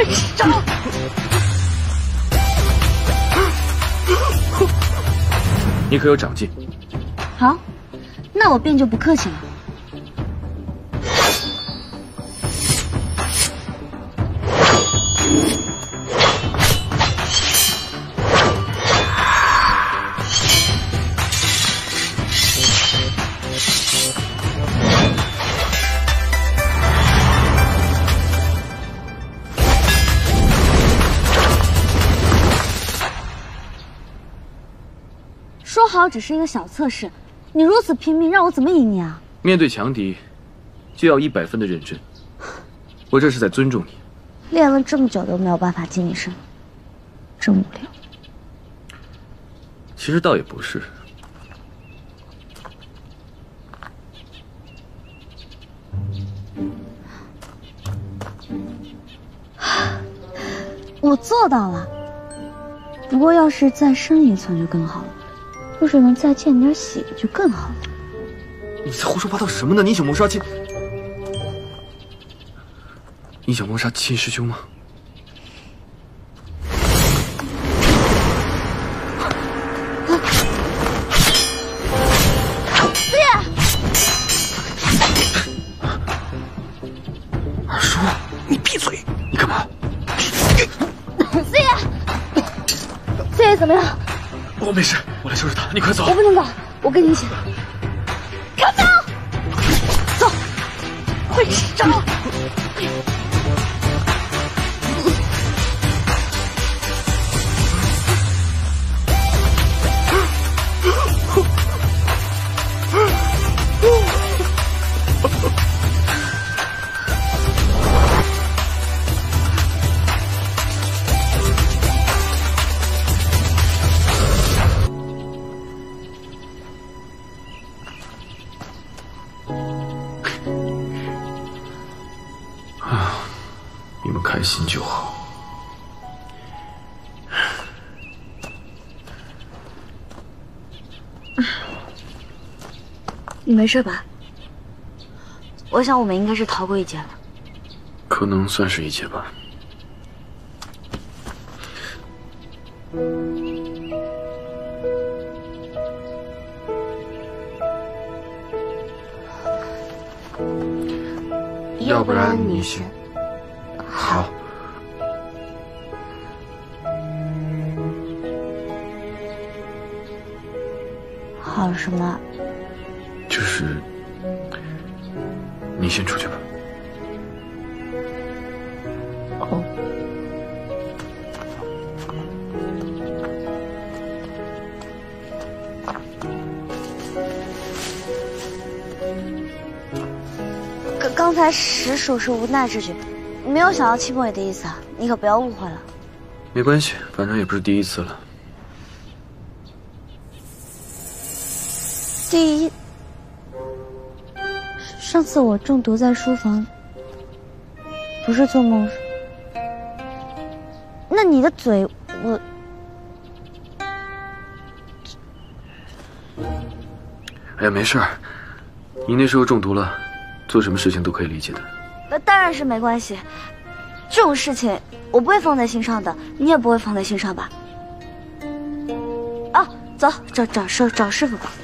快找！ 你可有长进？ 好，那我便就不客气了。说好只是一个小测试，你如此拼命，让我怎么赢你啊？ 面对强敌，就要100分的认真。我这是在尊重你。 练了这么久都没有办法近你身，真无聊。 其实倒也不是。 我做到了，不过要是再深一层就更好了。若是能再见点血就更好了。 你在胡说八道什么呢？你想谋杀亲？你想谋杀亲师兄吗？ 四爷， 二叔，你闭嘴！你干嘛？ 四爷，四爷怎么样？ 我没事，我来收拾他，你快走。 我不能走，我跟你一起。快走！走，快找！ 你们开心就好。 你没事吧？我想我们应该是逃过一劫了。 可能算是一劫吧。要不然你先。好。 好什么？ 就是你先出去吧。 哦。刚才实属是无奈之举，没有想要欺负你的意思啊，你可不要误会了。 没关系，反正也不是第一次了。 第一，上次我中毒在书房，不是做梦。那你的嘴，我…… 哎呀，没事儿，你那时候中毒了，做什么事情都可以理解的。 那当然是没关系，这种事情我不会放在心上的，你也不会放在心上吧？啊，走，找师傅吧。